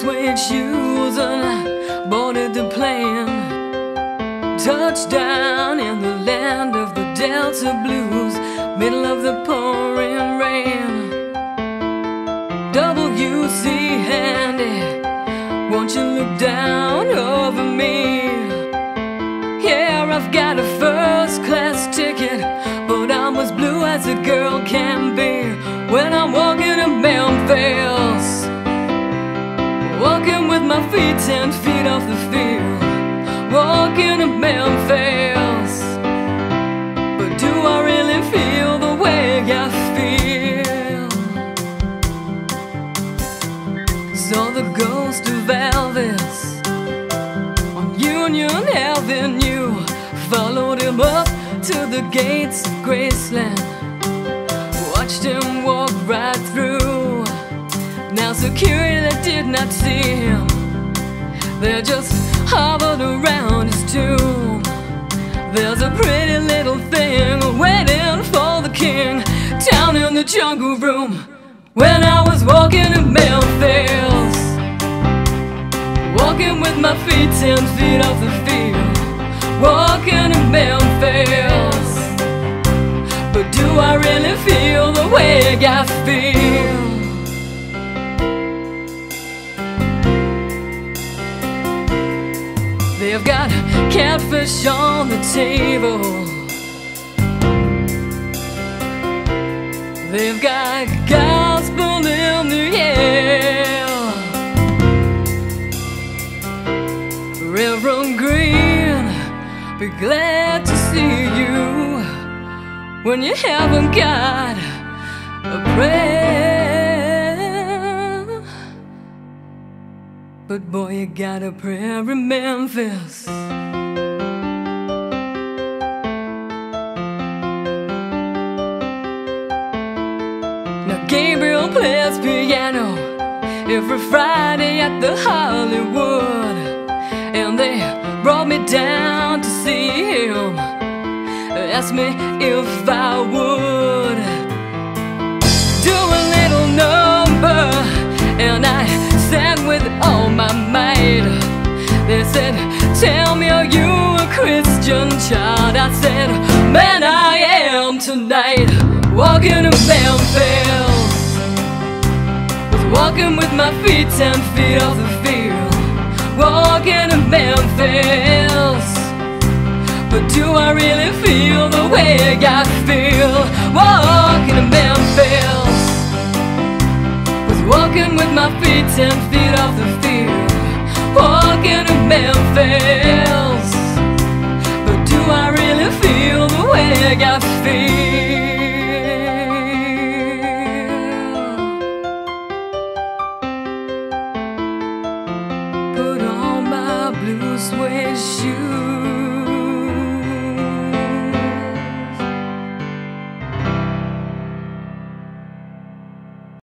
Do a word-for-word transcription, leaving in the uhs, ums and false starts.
suede shoes and I boarded the plane. Touchdown in the land of the Delta Blues, middle of the pouring rain. W C handy, won't you look down over me? Yeah, I've got a first class ticket, but I'm as blue as a girl can be when I'm walking to Memphis, walking with my feet ten feet off the field, walking to Memphis. But do I really feel the way I feel? Saw the ghost of Elvis on Union Avenue, followed him up to the gates of Graceland, watched him walk right through. Now security did not see him, they just hovered around his tomb. There's a pretty little thing waiting for the king down in the jungle room. When I was walking in Memphis, walking with my feet ten feet off the field, walking in Memphis. But do I really feel the way I feel? They've got catfish on the table, they've got gospel in the air. Reverend Green, be glad to see you when you haven't got a prayer. But boy, you got a prayer in Memphis. Now Gabriel plays piano every Friday at the Hollywood, and they brought me down to see him, asked me if I would do a little number, and I sang with all my might. They said, tell me, are you a Christian child? I said, man, I am tonight. Walking to Memphis, was walking with my feet ten feet off the field, walking to Memphis. But do I really feel the way I feel? Walking to Memphis, was walking with my feet ten feet off the field, walking to Memphis. But do I really feel the way I feel? Put on my blue suede shoes,